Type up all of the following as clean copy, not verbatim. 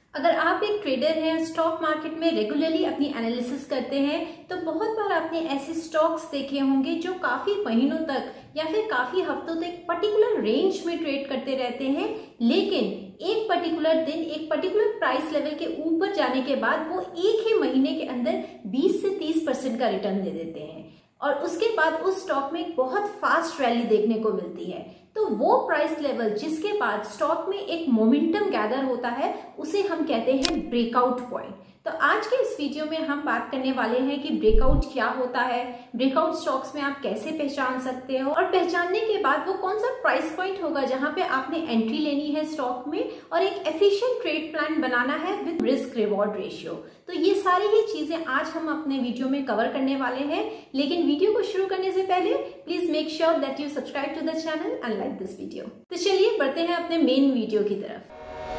अगर आप एक ट्रेडर हैं, स्टॉक मार्केट में रेगुलरली अपनी एनालिसिस करते हैं, तो बहुत बार आपने ऐसे स्टॉक्स देखे होंगे जो काफी महीनों तक या फिर काफी हफ्तों तक पर्टिकुलर रेंज में ट्रेड करते रहते हैं, लेकिन एक पर्टिकुलर दिन एक पर्टिकुलर प्राइस लेवल के ऊपर जाने के बाद वो एक ही महीने के अंदर 20 से 30% का रिटर्न दे देते हैं और उसके बाद उस स्टॉक में एक बहुत फास्ट रैली देखने को मिलती है। तो वो प्राइस लेवल जिसके बाद स्टॉक में एक मोमेंटम गैदर होता है, उसे हम कहते हैं ब्रेकआउट पॉइंट। तो आज के इस वीडियो में हम बात करने वाले हैं कि ब्रेकआउट क्या होता है, ब्रेकआउट स्टॉक्स में आप कैसे पहचान सकते हो और पहचानने के बाद वो कौन सा प्राइस पॉइंट होगा जहां पे आपने एंट्री लेनी है स्टॉक में और एक एफिशिएंट ट्रेड प्लान बनाना है विद रिस्क रिवॉर्ड रेशियो। तो ये सारी ही चीजें आज हम अपने वीडियो में कवर करने वाले हैं, लेकिन वीडियो को शुरू करने से पहले please make sure that you subscribe to the channel and like this video. तो चलिए बढ़ते हैं अपने मेन वीडियो की तरफ।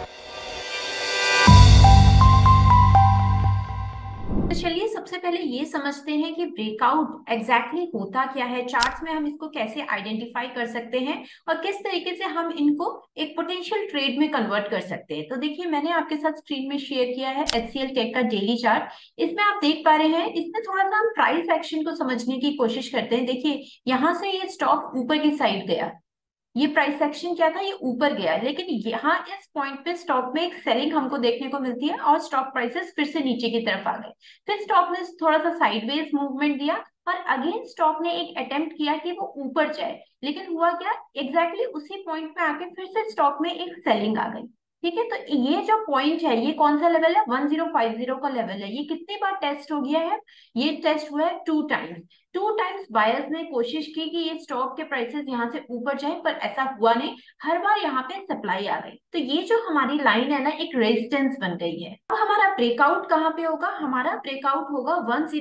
तो चलिए सबसे पहले ये समझते हैं कि ब्रेकआउट एग्जैक्टली होता क्या है, चार्ट्स में हम इसको कैसे आइडेंटिफाई कर सकते हैं और किस तरीके से हम इनको एक पोटेंशियल ट्रेड में कन्वर्ट कर सकते हैं। तो देखिए मैंने आपके साथ स्क्रीन में शेयर किया है HCL टेक का डेली चार्ट। इसमें आप देख पा रहे हैं, इसमें थोड़ा सा हम प्राइस एक्शन को समझने की कोशिश करते हैं। देखिए यहाँ से ये स्टॉक ऊपर की साइड गया, ये प्राइस एक्शन क्या था, ये ऊपर गया, लेकिन यहाँ इस पॉइंट पे स्टॉक में एक सेलिंग हमको देखने को मिलती है और स्टॉक प्राइसेस फिर से नीचे की तरफ आ गए। फिर स्टॉक ने थोड़ा सा साइडवेज मूवमेंट दिया और अगेन स्टॉक ने एक अटेम्प्ट किया कि वो ऊपर जाए, लेकिन हुआ क्या, एग्जैक्टली उसी पॉइंट पे आके फिर से स्टॉक में एक सेलिंग आ गई। ठीक है, तो ये जो पॉइंट है ये कौन सा लेवल है, 1050 का लेवल है। ये कितनी बार टेस्ट हो गया है, ये टेस्ट हुआ है 2 टाइम्स। 2 टाइम्स बायर्स ने कोशिश की कि ये स्टॉक के प्राइसेस यहाँ से ऊपर जाए, पर ऐसा हुआ नहीं। हर बार यहाँ पे सप्लाई आ गई, तो ये जो हमारी लाइन है ना, एक रेजिस्टेंस बन गई है। अब हमारा ब्रेकआउट कहाँ पे होगा, हमारा ब्रेकआउट होगा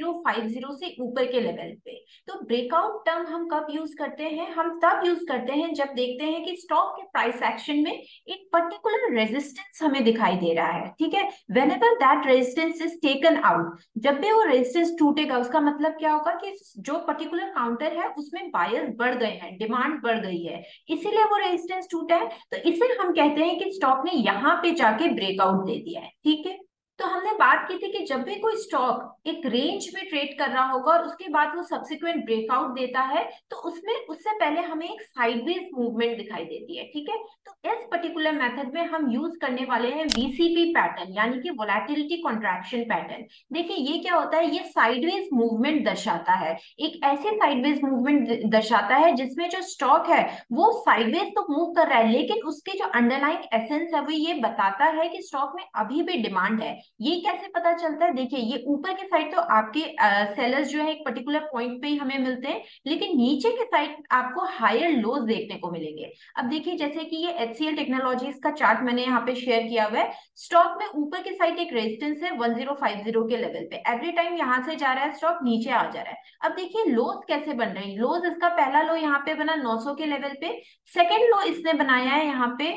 1050 से ऊपर के लेवल पे। तो ब्रेकआउट टर्म हम कब यूज करते हैं, हम तब यूज करते हैं जब देखते हैं कि स्टॉक के प्राइस एक्शन में एक पर्टिकुलर रेजिस्टेंस हमें दिखाई दे रहा है। ठीक है, whenever that resistance is taken out, जब भी वो रेजिस्टेंस टूटेगा उसका मतलब क्या होगा कि जो पर्टिकुलर काउंटर है उसमें बायर्स बढ़ गए हैं, डिमांड बढ़ गई है, इसीलिए वो रेजिस्टेंस टूटा है। तो इसे हम कहते हैं कि स्टॉक ने यहाँ पे जाके ब्रेकआउट दे दिया है। ठीक है, तो हमने बात की थी कि जब भी कोई स्टॉक एक रेंज में ट्रेड कर रहा होगा और उसके बाद वो सब्सिक्वेंट ब्रेकआउट देता है, तो उसमें उससे पहले हमें एक साइडवेज मूवमेंट दिखाई देती है। ठीक है, तो इस पर्टिकुलर मेथड में हम यूज करने वाले हैं VCP पैटर्न, यानी कि वोलेटिलिटी कॉन्ट्रैक्शन पैटर्न। देखिए ये क्या होता है, ये साइडवेज मूवमेंट दर्शाता है, एक ऐसे साइडवेज मूवमेंट दर्शाता है जिसमें जो स्टॉक है वो साइडवेज तो मूव कर रहा है, लेकिन उसके जो अंडरलाइंग एसेंस है वो ये बताता है कि स्टॉक में अभी भी डिमांड है। ये कैसे पता चलता है, देखिए ये ऊपर के साइड तो आपके सेलर्स जो है एक पर्टिकुलर पॉइंट पे ही हमें मिलते हैं, लेकिन नीचे के साइड आपको हायर लोज देखने को मिलेंगे। अब देखिए जैसे कि ये HCL टेक्नोलॉजीज का चार्ट मैंने यहाँ पे शेयर किया हुआ है, स्टॉक में ऊपर के साइड एक रेजिस्टेंस है 1050 के लेवल पे, एवरी टाइम यहाँ से जा रहा है स्टॉक, नीचे आ जा रहा है। अब देखिए लोज कैसे बन रहे हैं, लोज इसका पहला लो यहाँ पे बना 900 के लेवल पे, सेकेंड लो इसने बनाया है यहाँ पे,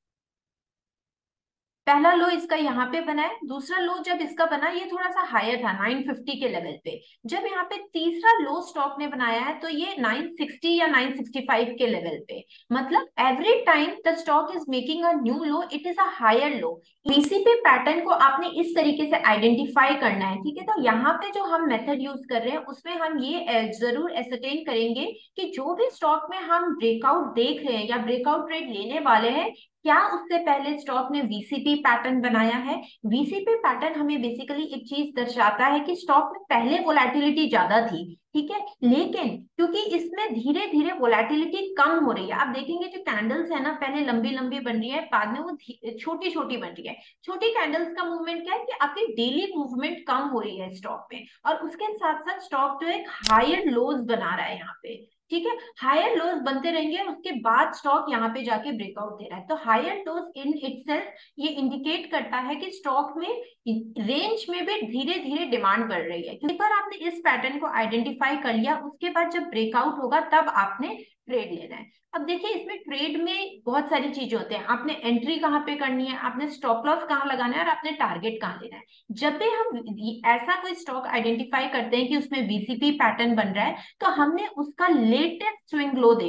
पहला लो इसका यहाँ पे बना है, दूसरा लो जब इसका बना ये थोड़ा सा हायर था 950 के लेवल पे, जब यहाँ पे तीसरा लो स्टॉक ने बनाया है तो ये 960 या 965 के लेवल पे। मतलब every time the stock is making a new low, it is a higher low. VCP pattern को आपने इस तरीके से आइडेंटिफाई करना है। ठीक है, तो यहाँ पे जो हम मेथड यूज कर रहे हैं उसमें हम ये जरूर एसरटेन करेंगे कि जो भी स्टॉक में हम ब्रेकआउट देख रहे हैं या ब्रेकआउट ट्रेड लेने वाले हैं, क्या उससे पहले स्टॉक ने VCP पैटर्न बनाया है। VCP पैटर्न हमें बेसिकली एक चीज दर्शाता है कि स्टॉक में पहले वोलेटिलिटी ज्यादा थी, ठीक है, लेकिन क्योंकि इसमें धीरे धीरे वोलेटिलिटी कम हो रही है, आप देखेंगे जो कैंडल्स है ना, पहले लंबी लंबी बन रही है, बाद में वो छोटी छोटी बन रही है। छोटी कैंडल्स का मूवमेंट क्या है कि आपकी डेली मूवमेंट कम हो रही है स्टॉक में, और उसके साथ साथ स्टॉक जो एक हायर लोज बना रहा है यहाँ पे। ठीक है, हायर लोज बनते रहेंगे, उसके बाद स्टॉक यहाँ पे जाके ब्रेकआउट दे रहा है। तो हायर लोज इन इटसेल्फ ये इंडिकेट करता है कि स्टॉक में रेंज में भी धीरे धीरे डिमांड बढ़ रही है। एक बार आपने इस पैटर्न को आइडेंटिफाई कर लिया, उसके बाद जब ब्रेकआउट होगा तब आपने ट्रेड लेना है। अब देखिए इसमें ट्रेड में बहुत सारी चीजें होते हैं, आपने एंट्री कहाँ पे करनी है, आपने स्टॉप लॉस कहाँ लगाना है और आपने टारगेट कहाँ लेना है। जब भी हम ऐसा कोई स्टॉक आइडेंटिफाई करते हैं कि उसमें VCP पैटर्न बन रहा है, तो हमने उसका लेटेस्ट स्विंग लो देखना है।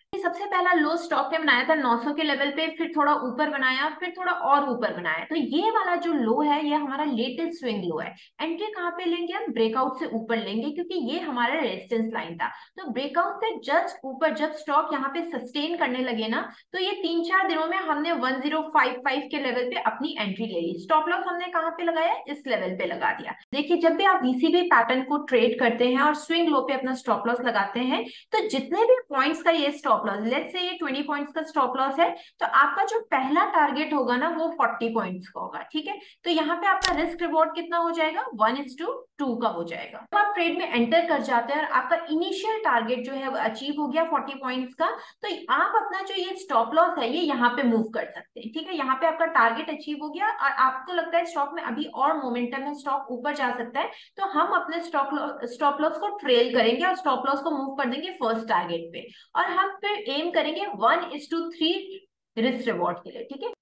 सबसे पहला लो स्टॉक ने बनाया था 900 के लेवल पे, फिर थोड़ा ऊपर बनाया, फिर थोड़ा और ऊपर बनाया। तो ये वाला जो लो है ये हमारा लेटेस्ट स्विंग लो है। एंट्री कहाँ पे लेंगे हम? ब्रेकआउट से ऊपर लेंगे, क्योंकि ये हमारा रेजिस्टेंस लाइन था। तो ब्रेकआउट से जस्ट ऊपर जब स्टॉक यहाँ पे सस्टेन करने लगे ना, तो ये 3-4 दिनों में हमने 1055 के लेवल पे अपनी एंट्री ले ली। स्टॉप लॉस हमने कहाँ पे लगाया? इस लेवल पे लगा दिया। देखिए, जब भी आप वीसीबी पैटर्न को ट्रेड करते हैं और स्विंग लो पे अपना स्टॉप लॉस लगाते हैं, तो जितने भी पॉइंट्स का ये स्टॉप लॉस, लेट्स से ये 20 पॉइंट्स का स्टॉप लॉस है, तो आपका जो पहला टारगेट होगा ना वो 40 पॉइंट्स का होगा। ठीक है, तो यहाँ पे आपका रिस्क रिवॉर्ड कितना हो जाएगा? 1:2 का हो जाएगा। तो आप ट्रेड में एंटर कर जाते हैं और आपका इनिशियल टारगेट जो है वो अचीव हो गया 40 पॉइंट्स का, तो आप अपना जो ये स्टॉप लॉस है ये यहाँ पे मूव कर सकते हैं। ठीक है, यहाँ पे आपका टारगेट अचीव हो गया और आपको लगता है स्टॉक में अभी और मोमेंटम है, स्टॉक ऊपर जा सकता है, तो हम अपने स्टॉप लॉस को ट्रेल करेंगे और स्टॉप लॉस को मूव कर देंगे फर्स्ट टारगेट पे, और हम फिर एम करेंगे 1:3 रिस्क रिवॉर्ड के लिए। ठीक है,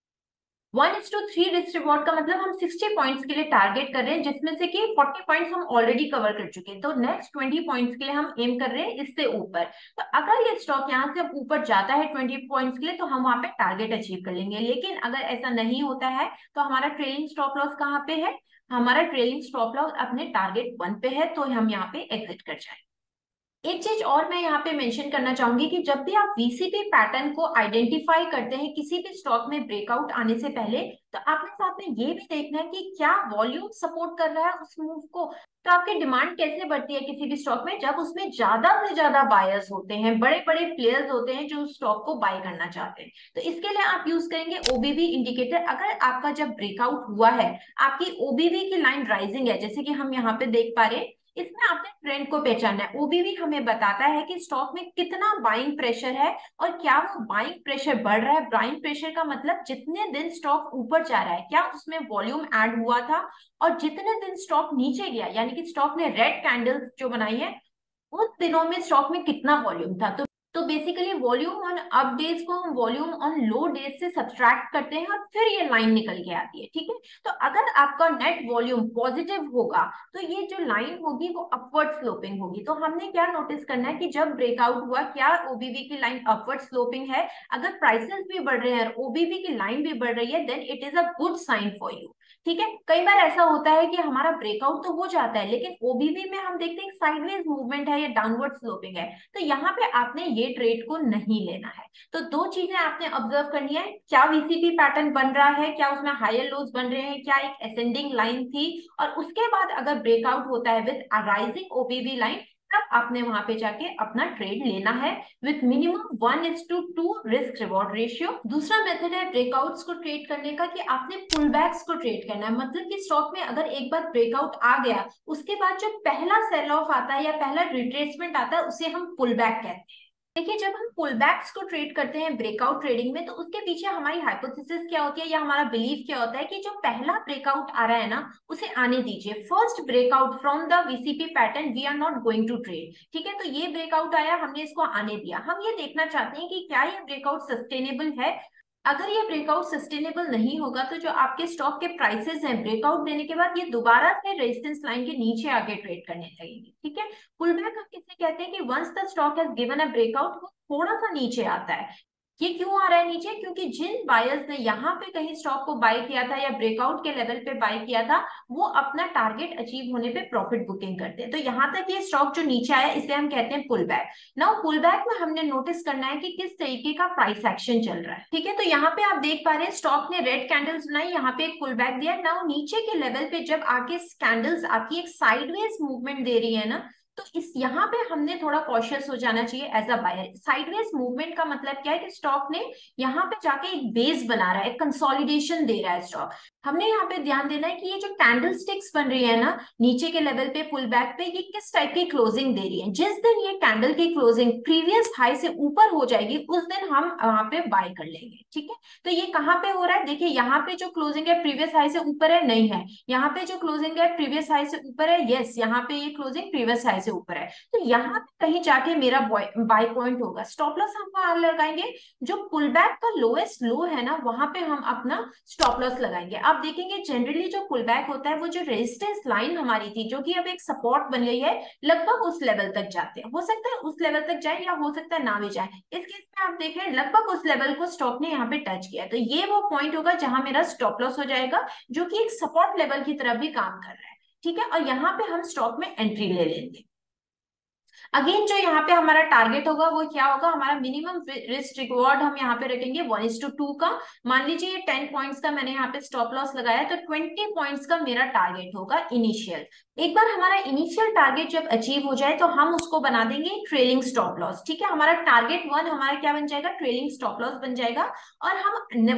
1:3 रिस्क रिवॉर्ड का मतलब हम 60 पॉइंट्स के लिए टारगेट कर रहे हैं, जिसमें से कि 40 पॉइंट्स हम ऑलरेडी कवर कर चुके हैं। तो नेक्स्ट 20 पॉइंट्स के लिए हम एम कर रहे हैं इससे ऊपर। तो अगर ये स्टॉक यहाँ से ऊपर जाता है 20 पॉइंट्स के लिए, तो हम वहां पे टारगेट अचीव कर लेंगे। लेकिन अगर ऐसा नहीं होता है, तो हमारा ट्रेलिंग स्टॉप लॉस कहाँ पे है? हमारा ट्रेलिंग स्टॉप लॉस अपने टारगेट 1 पे है, तो हम यहाँ पे एग्जिट कर जाए। एक चीज और मैं यहाँ पे मेंशन करना चाहूंगी कि जब भी आप वीसीपी पैटर्न को आइडेंटिफाई करते हैं किसी भी स्टॉक में ब्रेकआउट आने से पहले, तो आपने साथ में ये भी देखना है कि क्या वॉल्यूम सपोर्ट कर रहा है उस मूव को। तो आपकी डिमांड कैसे बढ़ती है किसी भी स्टॉक में? जब उसमें ज्यादा से ज्यादा बायर्स होते हैं, बड़े बड़े प्लेयर्स होते हैं जो स्टॉक को बाय करना चाहते हैं। तो इसके लिए आप यूज करेंगे ओबीवी इंडिकेटर। अगर आपका जब ब्रेकआउट हुआ है, आपकी ओबीवी की लाइन राइजिंग है, जैसे कि हम यहाँ पे देख पा रहे हैं, इसमें आपने ट्रेंड को पहचानना है। ओबीवी हमें बताता है कि स्टॉक में कितना बाइंग प्रेशर है और क्या वो बाइंग प्रेशर बढ़ रहा है। बाइंग प्रेशर का मतलब जितने दिन स्टॉक ऊपर जा रहा है, क्या उसमें वॉल्यूम ऐड हुआ था, और जितने दिन स्टॉक नीचे गया, यानी कि स्टॉक ने रेड कैंडल्स जो बनाई है, उन दिनों में स्टॉक में कितना वॉल्यूम था। तो basically volume on up days को हम वॉल्यूम ऑन लो डेज से सब्ट्रैक्ट करते हैं और फिर ये लाइन निकल के आती है। ठीक है, तो अगर आपका नेट वॉल्यूम पॉजिटिव होगा, तो ये जो लाइन होगी वो अपवर्ड स्लोपिंग होगी। तो हमने क्या नोटिस करना है कि जब ब्रेकआउट हुआ, क्या ओबीवी की लाइन अपवर्ड स्लोपिंग है? अगर प्राइसेस भी बढ़ रहे हैं और ओबीवी की लाइन भी बढ़ रही है, then it is a good sign for you. ठीक है, कई बार ऐसा होता है कि हमारा ब्रेकआउट तो हो जाता है, लेकिन ओबीवी में हम देखते हैं साइडवेज मूवमेंट है या डाउनवर्ड स्लोपिंग है, तो यहाँ पे आपने ये ट्रेड को नहीं लेना है। तो दो चीजें आपने ऑब्जर्व करनी है, क्या वीसीपी पैटर्न बन रहा है, क्या उसमें हायर लोज बन रहे हैं, क्या एक असेंडिंग लाइन थी, और उसके बाद अगर ब्रेकआउट होता है विद राइजिंग ओबीवी लाइन, तब आपने वहां पे जाके अपना ट्रेड लेना है with minimum 1:2 risk reward ratio. दूसरा मेथड है ब्रेकआउट्स को ट्रेड करने का, कि आपने पुलबैक्स को ट्रेड करना है। मतलब कि स्टॉक में अगर एक बार ब्रेकआउट आ गया, उसके बाद जो पहला सेल ऑफ आता है या पहला रिट्रेसमेंट आता है, उसे हम पुलबैक कहते हैं। देखिए, जब हम पुलबैक्स को ट्रेड करते हैं ब्रेकआउट ट्रेडिंग में, तो उसके पीछे हमारी हाइपोथेसिस क्या होती है या हमारा बिलीफ क्या होता है कि जो पहला ब्रेकआउट आ रहा है ना, उसे आने दीजिए। First breakout from the VCP pattern we are not going to trade. ठीक है, तो ये ब्रेकआउट आया, हमने इसको आने दिया। हम ये देखना चाहते हैं कि क्या ये ब्रेकआउट सस्टेनेबल है। अगर ये ब्रेकआउट सस्टेनेबल नहीं होगा, तो जो आपके स्टॉक के प्राइसेस हैं, ब्रेकआउट देने के बाद ये दोबारा से रेजिस्टेंस लाइन के नीचे आके ट्रेड करने लगेंगे। ठीक है, पुलबैक हम किसे कहते हैं? कि once the stock has given a breakout, वो थोड़ा सा नीचे आता है। ये क्यों आ रहा है नीचे? क्योंकि जिन बायर्स ने यहाँ पे कहीं स्टॉक को बाय किया था या ब्रेकआउट के लेवल पे बाय किया था, वो अपना टारगेट अचीव होने पे प्रॉफिट बुकिंग करते हैं। तो यहाँ तक ये स्टॉक जो नीचे आया, इसे हम कहते हैं pull back. Now pull back में हमने नोटिस करना है कि किस तरीके का प्राइस एक्शन चल रहा है। ठीक है, तो यहाँ पे आप देख पा रहे हैं स्टॉक ने रेड कैंडल्स बनाई, यहाँ पे एक पुल बैक दिया। नाउ नीचे के लेवल पे जब आके कैंडल्स आपकी एक साइडवेज मूवमेंट दे रही है ना, तो इस यहाँ पे हमने थोड़ा कॉशियस हो जाना चाहिए as a buyer. Sideways movement का मतलब क्या है? कि स्टॉक ने यहाँ पे जाके एक बेस बना रहा है, एक कंसोलिडेशन दे रहा है स्टॉक। हमने यहाँ पे ध्यान देना है कि ये जो कैंडल स्टिक्स बन रही है ना नीचे के लेवल पे पुल बैक पे, ये किस टाइप की क्लोजिंग दे रही है। जिस दिन ये कैंडल की क्लोजिंग प्रीवियस हाई से ऊपर हो जाएगी, उस दिन हम वहां पे बाय कर लेंगे। ठीक है, तो ये कहाँ पे हो रहा है? देखिए, यहाँ पे जो क्लोजिंग है प्रीवियस हाई से ऊपर है, नहीं है। यहाँ पे जो क्लोजिंग है प्रीवियस हाई से ऊपर है, यस, यहाँ पे ये क्लोजिंग प्रीवियस हाई से से ऊपर है, तो यहाँ पे कहीं जाके मेरा बाय पॉइंट होगा। स्टॉप लॉस हम वहां लगाएंगे जो पुल बैक का लोएस्ट लो है ना, वहां पे हम अपना स्टॉप लॉस लगाएंगे। आप देखेंगे जनरली जो पुल बैक होता है वो जो रेजिस्टेंस लाइन हमारी थी जो कि अब एक सपोर्ट बन गई है, लगभग उस लेवल तक जाते हैं। हो सकता है उस लेवल तक जाए या हो सकता है ना भी जाए। इस केस में आप देखें लगभग उस लेवल को स्टॉक ने यहाँ पे टच किया है, तो ये वो पॉइंट होगा जहां मेरा स्टॉप लॉस हो जाएगा, जो कि एक सपोर्ट लेवल की तरफ भी काम कर रहा है। ठीक है, और यहाँ पे हम स्टॉक में एंट्री ले लेंगे। अगेन जो यहाँ पे हमारा टारगेट होगा वो क्या होगा, हमारा मिनिमम रिस्क रिवॉर्ड हम यहाँ पे रखेंगे 1:2 का। मान लीजिए ये 10 पॉइंट्स का मैंने यहाँ पे स्टॉप लॉस लगाया, तो 20 पॉइंट्स का मेरा टारगेट होगा इनिशियल। एक बार हमारा इनिशियल टारगेट जब अचीव हो जाए तो हम उसको बना देंगे ट्रेलिंग स्टॉप लॉस। ठीक है, हमारा टारगेट 1 हमारा क्या बन जाएगा, ट्रेलिंग स्टॉप लॉस बन जाएगा। और हम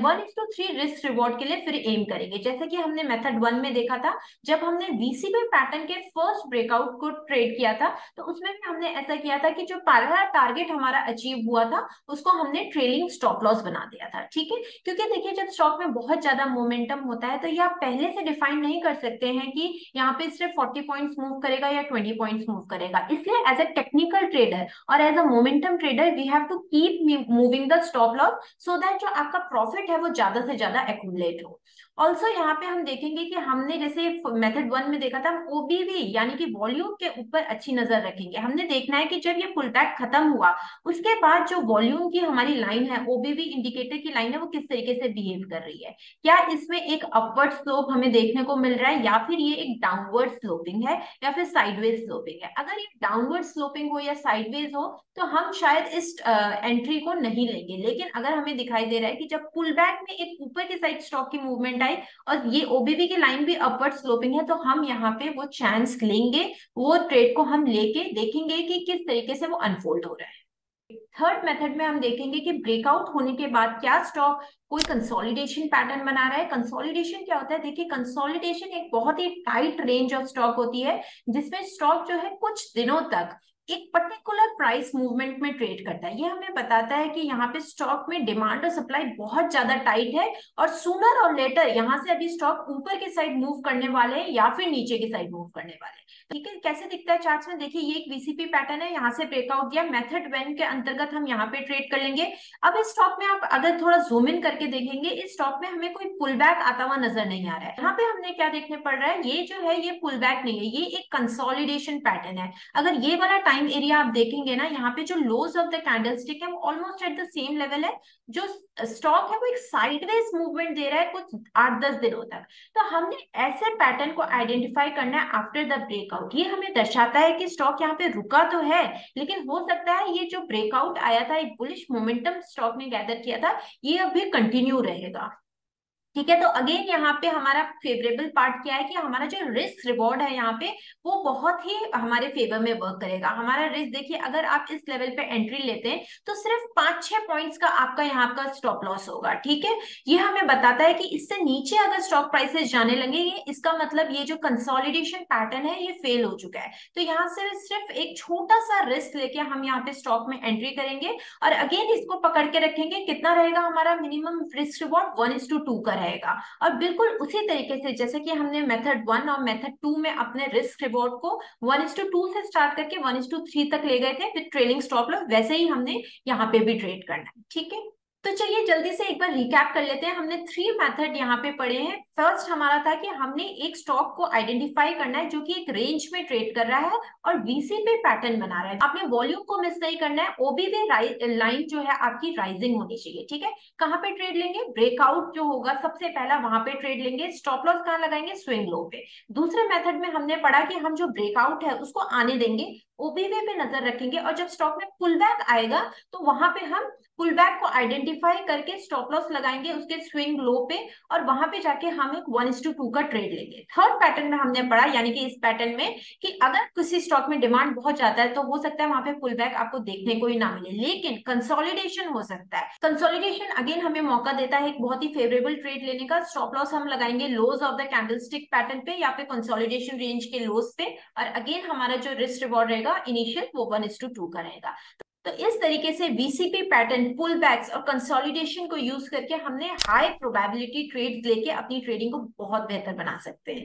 1:3 रिस्क रिवॉर्ड के लिए फिर एम करेंगे, जैसे कि हमने मेथड 1 में देखा था। जब हमने वीसीपी पैटर्न के फर्स्ट ब्रेकआउट को ट्रेड किया था तो उसमें भी हमने ऐसा किया था कि जो पहला टारगेट हमारा अचीव हुआ था उसको हमने ट्रेलिंग स्टॉप लॉस बना दिया था। ठीक है, क्योंकि देखिए जब स्टॉक में बहुत ज्यादा मोमेंटम होता है तो ये आप पहले से डिफाइन नहीं कर सकते हैं कि यहाँ पे सिर्फ 40 पॉइंट्स मूव करेगा या 20 पॉइंट्स मूव करेगा। इसलिए एज अ टेक्निकल ट्रेडर और as a momentum trader we have to keep moving the stop loss so that जो आपका प्रॉफिट है वो ज्यादा से ज्यादा एक्यूमुलेट हो। ऑल्सो यहाँ पे हम देखेंगे कि हमने जैसे मेथड 1 में देखा था, हम ओबीवी यानी कि वॉल्यूम के ऊपर अच्छी नजर रखेंगे। हमने देखना है कि जब ये पुल बैक खत्म हुआ उसके बाद जो वॉल्यूम की हमारी लाइन है, ओबीवी इंडिकेटर की लाइन है, वो किस तरीके से बिहेव कर रही है। क्या इसमें एक अपवर्ड स्लोप हमें देखने को मिल रहा है या फिर ये एक डाउनवर्ड स्लोपिंग है या फिर साइडवेज स्लोपिंग है। अगर ये डाउनवर्ड स्लोपिंग हो या साइडवेज हो तो हम शायद इस एंट्री को नहीं लेंगे। लेकिन अगर हमें दिखाई दे रहा है कि जब पुल बैक में एक ऊपर की साइड स्टॉक की मूवमेंट आई और ये ओबीवी की लाइन भी अपवर्ड स्लोपिंग है, तो हम यहाँ पे वो चांस लेंगे, वो ट्रेड को हम लेके देखेंगे कि किस तरीके से वो अनफोल्ड हो रहा है। थर्ड मेथड में हम देखेंगे कि ब्रेकआउट होने के बाद क्या स्टॉक कोई कंसोलिडेशन पैटर्न बना रहा है। कंसोलिडेशन क्या होता है, देखिए कंसोलिडेशन एक बहुत ही टाइट रेंज ऑफ स्टॉक होती है जिसमें स्टॉक जो है कुछ दिनों तक एक पर्टिकुलर प्राइस मूवमेंट में ट्रेड करता है। ये हमें बताता है कि यहाँ पे स्टॉक में डिमांड और सप्लाई बहुत ज्यादा टाइट है और सूनर और लेटर यहाँ से अभी स्टॉक ऊपर की साइड मूव करने वाले हैं या फिर नीचे की साइड मूव करने वाले हैं। ठीक है, कैसे दिखता है चार्ट्स में, देखिए ये एक वीसीपी पैटर्न है, यहाँ से ब्रेकआउट दिया, मेथड 1 के अंतर्गत हम यहाँ पे ट्रेड कर लेंगे। अब इस स्टॉक में आप अगर थोड़ा जूम इन करके देखेंगे, इस स्टॉक में हमें कोई पुल बैक आता हुआ नजर नहीं आ रहा है। यहाँ पे हमने क्या देखने पड़ रहा है, ये जो है ये पुल बैक नहीं है, ये एक कंसोलिडेशन पैटर्न है। अगर ये वाला टाइम एरिया आप देखेंगे ना, यहाँ पे जो लोज ऑफ द कैंडलस्टिक है वो almost at the same level है। जो स्टॉक है वो एक साइडवेज मूवमेंट दे रहा है कुछ 8-10 दिनों तक। तो हमने ऐसे पैटर्न को आइडेंटिफाई करना है आफ्टर द ब्रेकआउट। ये हमें दर्शाता है कि स्टॉक यहाँ पे रुका तो है, लेकिन हो सकता है ये जो ब्रेकआउट आया था, एक बुलिश मोमेंटम स्टॉक ने गैदर किया था, ये अभी कंटिन्यू रहेगा। ठीक है, तो अगेन यहाँ पे हमारा फेवरेबल पार्ट क्या है कि हमारा जो रिस्क रिवॉर्ड है यहाँ पे वो बहुत ही हमारे फेवर में वर्क करेगा। हमारा रिस्क देखिए, अगर आप इस लेवल पे एंट्री लेते हैं तो सिर्फ 5-6 पॉइंट्स का आपका यहाँ का स्टॉप लॉस होगा। ठीक है, ये हमें बताता है कि इससे नीचे अगर स्टॉक प्राइसेस जाने लगेंगे, इसका मतलब ये जो कंसोलिडेशन पैटर्न है ये फेल हो चुका है। तो यहाँ से सिर्फ एक छोटा सा रिस्क लेके हम यहाँ पे स्टॉक में एंट्री करेंगे और अगेन इसको पकड़ के रखेंगे। कितना रहेगा हमारा मिनिमम रिस्क रिवॉर्ड, 1:2 का रहेगा। और बिल्कुल उसी तरीके से जैसे कि हमने मेथड 1 और मेथड 2 में अपने रिस्क रिवॉर्ड को 1:2 से स्टार्ट करके 1:3 तक ले गए थे विद ट्रेलिंग स्टॉप लॉस, वैसे ही हमने यहाँ पे भी ट्रेड करना है। ठीक है, तो चलिए जल्दी से एक बार रिकैप कर लेते हैं। हमने 3 मेथड यहाँ पे पढ़े हैं। फर्स्ट हमारा था कि हमने एक स्टॉक को आइडेंटिफाई करना है जो कि एक रेंज में ट्रेड कर रहा है और वीसीपी पैटर्न बना रहा है। आपने वॉल्यूम को मिस नहीं करना है, ओबीवी लाइन जो है आपकी राइजिंग होनी चाहिए। ठीक है, कहाँ पे ट्रेड लेंगे, ब्रेकआउट जो होगा सबसे पहला वहां पे ट्रेड लेंगे। स्टॉप लॉस कहाँ लगाएंगे, स्विंग लो पे। दूसरे मेथड में हमने पढ़ा कि हम जो ब्रेकआउट है उसको आने देंगे, ओबीवी पे नजर रखेंगे और जब स्टॉक में पुल बैक आएगा तो वहां पे हम पुल बैक को आइडेंटिफाई करके स्टॉप लॉस लगाएंगे उसके स्विंग लो पे और वहां पे जाके हम एक 1:2 का ट्रेड लेंगे। थर्ड पैटर्न में हमने पढ़ा यानी कि इस पैटर्न में कि अगर किसी स्टॉक में डिमांड बहुत ज्यादा है तो हो सकता है वहां पे पुल बैक आपको देखने को ही ना मिले, लेकिन कंसोलिडेशन हो सकता है। कंसोलिडेशन अगेन हमें मौका देता है एक बहुत ही फेवरेबल ट्रेड लेने का। स्टॉप लॉस हम लगाएंगे lows of the candlestick pattern पे या फिर कंसोलिडेशन रेंज के लोज पे और अगेन हमारा जो रिस्क रिवॉर्ड रहेगा इनिशियल वो 1:2 का रहेगा। तो इस तरीके से वीसीपी पैटर्न, पुल बैक्स और कंसोलिडेशन को यूज करके हमने हाई प्रोबेबिलिटी ट्रेड्स लेके अपनी ट्रेडिंग को बहुत बेहतर बना सकते हैं।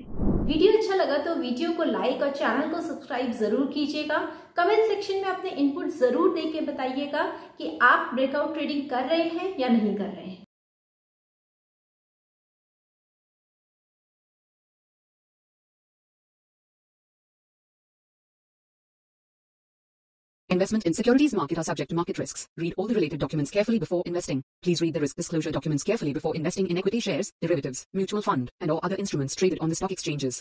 वीडियो अच्छा लगा तो वीडियो को लाइक और चैनल को सब्सक्राइब जरूर कीजिएगा। कमेंट सेक्शन में अपने इनपुट जरूर दे के बताइएगा कि आप ब्रेकआउट ट्रेडिंग कर रहे हैं या नहीं कर रहे हैं। Investment in securities market are subject to market risks. Read all the related documents carefully before investing. Please read the risk disclosure documents carefully before investing in equity shares, derivatives, mutual fund, and or other instruments traded on the stock exchanges.